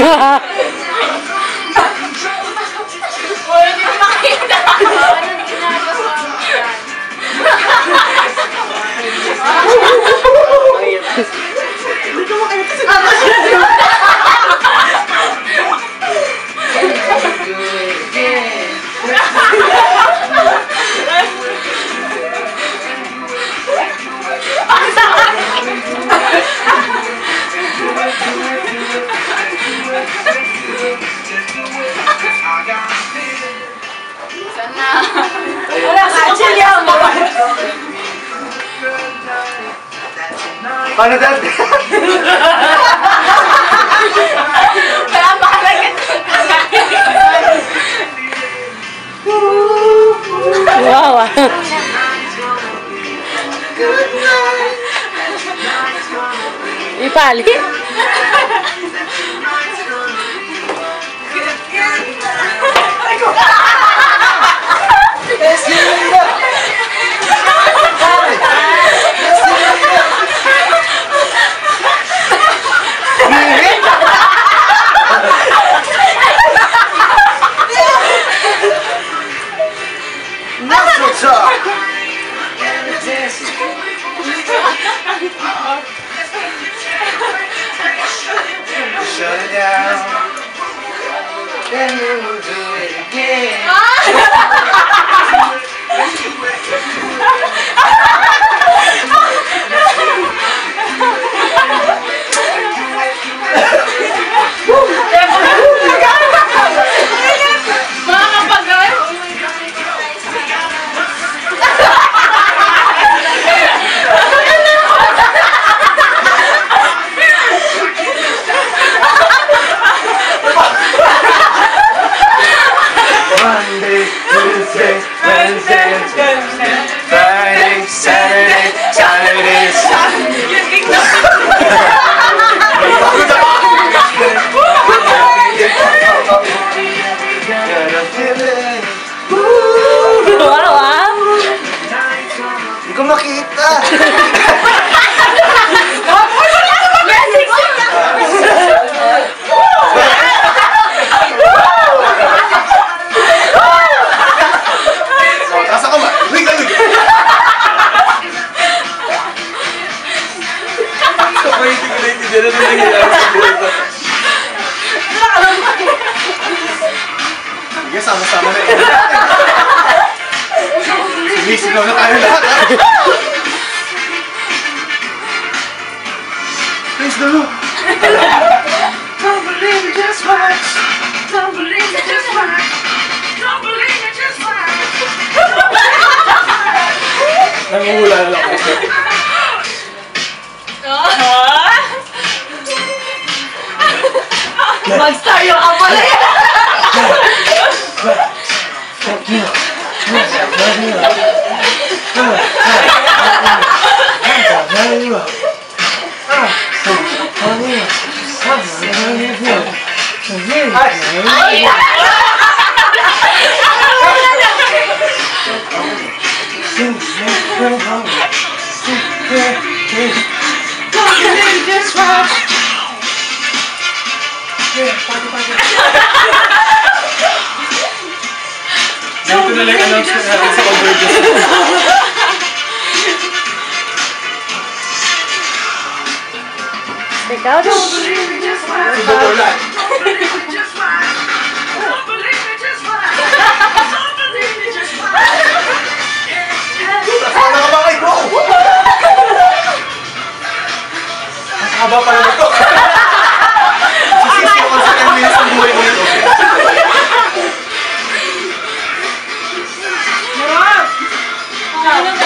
Hindi ko makita. Anong ginagawa mo yan? Hindi ko makita si Mama. Sana. Wala ka, chill yan mo. Paano dad? Wala pa kalagat. Wow. Ipali. Shut it down. Then we'll do it again. Monday, Tuesday, Wednesday, Friday, Saturday, Saturday, Wow, ah. Hindi ko makita. Taas ako ma. Wait, wait. Sige, sama-sama na yun. Sinisigaw na tayo lahat. Praise the Lord. Don't believe it, just watch. Don't believe it, just watch. Don't believe it, just watch. Nangungula na lang ako. Mag-stereo ka pala yan. Dito na lang announcement natin sa Convergence. Ikaw daw. Bubulan. Sana ka ba kay Go? Mas haba pala nito. Sisisi ko sa 10 minutes ng buhay mo ito. Marap!